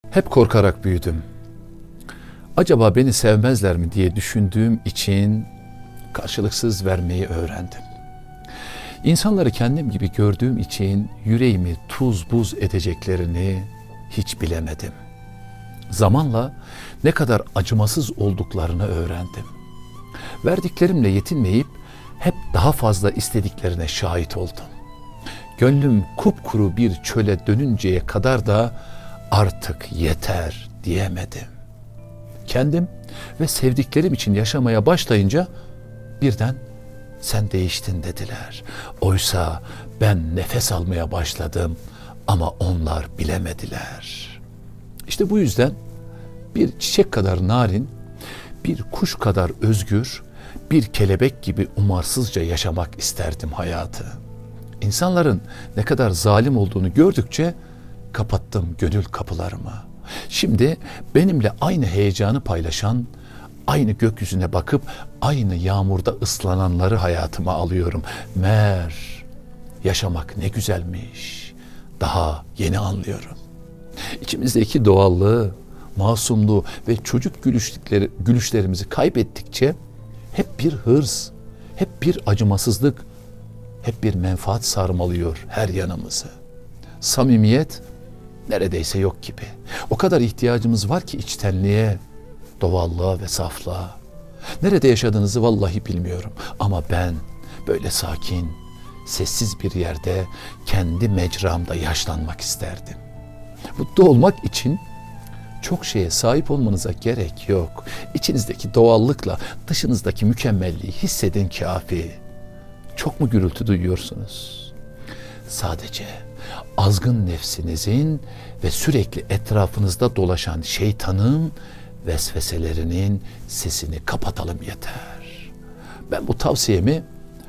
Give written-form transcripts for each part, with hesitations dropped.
Hep korkarak büyüdüm. Acaba beni sevmezler mi diye düşündüğüm için karşılıksız vermeyi öğrendim. İnsanları kendim gibi gördüğüm için yüreğimi tuz buz edeceklerini hiç bilemedim. Zamanla ne kadar acımasız olduklarını öğrendim. Verdiklerimle yetinmeyip hep daha fazla istediklerine şahit oldum. Gönlüm kupkuru bir çöle dönünceye kadar da artık yeter diyemedim. Kendim ve sevdiklerim için yaşamaya başlayınca birden sen değiştin dediler. Oysa ben nefes almaya başladım ama onlar bilemediler. İşte bu yüzden bir çiçek kadar narin, bir kuş kadar özgür, bir kelebek gibi umarsızca yaşamak isterdim hayatı. İnsanların ne kadar zalim olduğunu gördükçe kapattım gönül kapılarımı. Şimdi benimle aynı heyecanı paylaşan, aynı gökyüzüne bakıp aynı yağmurda ıslananları hayatıma alıyorum. Meğer yaşamak ne güzelmiş. Daha yeni anlıyorum. İçimizdeki doğallığı, masumluğu ve çocuk gülüşlerimizi kaybettikçe hep bir hırs, hep bir acımasızlık, hep bir menfaat sarmalıyor her yanımızı. Samimiyet neredeyse yok gibi. O kadar ihtiyacımız var ki içtenliğe, doğallığa ve saflığa. Nerede yaşadığınızı vallahi bilmiyorum. Ama ben böyle sakin, sessiz bir yerde kendi mecramda yaşlanmak isterdim. Mutlu olmak için çok şeye sahip olmanıza gerek yok. İçinizdeki doğallıkla dışınızdaki mükemmelliği hissedin kafi. Çok mu gürültü duyuyorsunuz? Sadece azgın nefsinizin ve sürekli etrafınızda dolaşan şeytanın vesveselerinin sesini kapatalım yeter. Ben bu tavsiyemi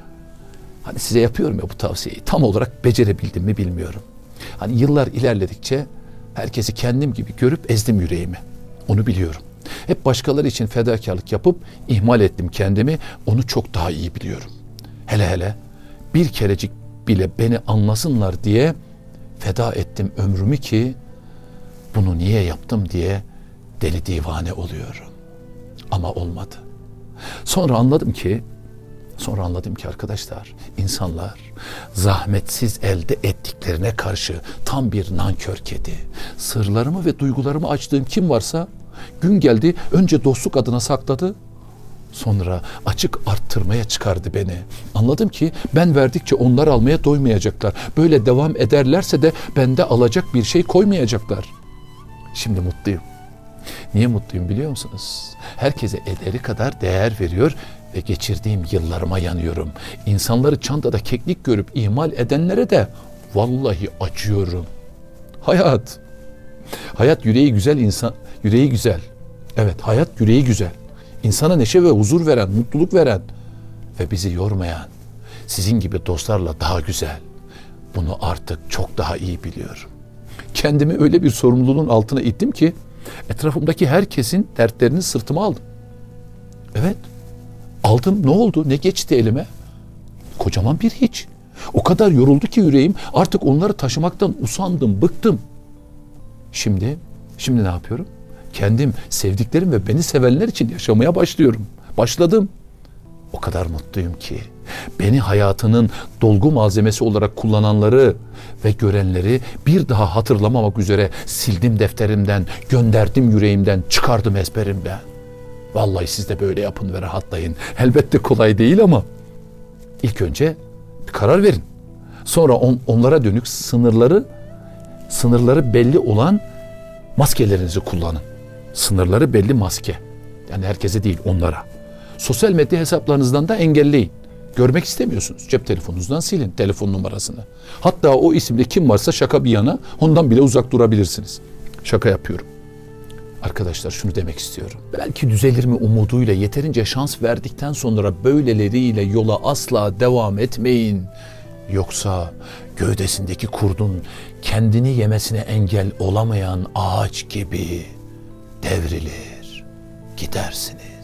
hani size yapıyorum ya, bu tavsiyeyi tam olarak becerebildim mi bilmiyorum. Hani yıllar ilerledikçe herkesi kendim gibi görüp ezdim yüreğimi. Onu biliyorum. Hep başkaları için fedakarlık yapıp ihmal ettim kendimi. Onu çok daha iyi biliyorum. Hele hele bir kerecik bile beni anlasınlar diye feda ettim ömrümü ki bunu niye yaptım diye deli divane oluyorum. Ama olmadı. Sonra anladım ki arkadaşlar, insanlar zahmetsiz elde ettiklerine karşı tam bir nankör kedi. Sırlarımı ve duygularımı açtığım kim varsa gün geldi önce dostluk adına sakladı, sonra açık arttırmaya çıkardı beni. Anladım ki ben verdikçe onlar almaya doymayacaklar. Böyle devam ederlerse de bende alacak bir şey koymayacaklar. Şimdi mutluyum. Niye mutluyum biliyor musunuz? Herkese ederi kadar değer veriyor ve geçirdiğim yıllarıma yanıyorum. İnsanları çantada keklik görüp ihmal edenlere de vallahi acıyorum. Hayat yüreği güzel insan, yüreği güzel. Evet, hayat yüreği güzel. İnsana neşe ve huzur veren, mutluluk veren ve bizi yormayan sizin gibi dostlarla daha güzel. Bunu artık çok daha iyi biliyorum. Kendimi öyle bir sorumluluğun altına ittim ki etrafımdaki herkesin dertlerini sırtıma aldım. Evet, aldım. Ne oldu? Ne geçti elime? Kocaman bir hiç. O kadar yoruldu ki yüreğim, artık onları taşımaktan usandım, bıktım. Şimdi ne yapıyorum? Kendim, sevdiklerim ve beni sevenler için yaşamaya başladım. O kadar mutluyum ki beni hayatının dolgu malzemesi olarak kullananları ve görenleri bir daha hatırlamamak üzere sildim defterimden, gönderdim yüreğimden, çıkardım ezberimden. Vallahi siz de böyle yapın ve rahatlayın. Elbette kolay değil ama ilk önce bir karar verin. Sonra onlara dönük sınırları belli olan maskelerinizi kullanın. Sınırları belli maske. Yani herkese değil, onlara. Sosyal medya hesaplarınızdan da engelleyin. Görmek istemiyorsunuz. Cep telefonunuzdan silin telefon numarasını. Hatta o isimde kim varsa şaka bir yana ondan bile uzak durabilirsiniz. Şaka yapıyorum. Arkadaşlar şunu demek istiyorum. Belki düzelir mi umuduyla yeterince şans verdikten sonra böyleleriyle yola asla devam etmeyin. Yoksa gövdesindeki kurdun kendini yemesine engel olamayan ağaç gibi devrilir, gidersiniz.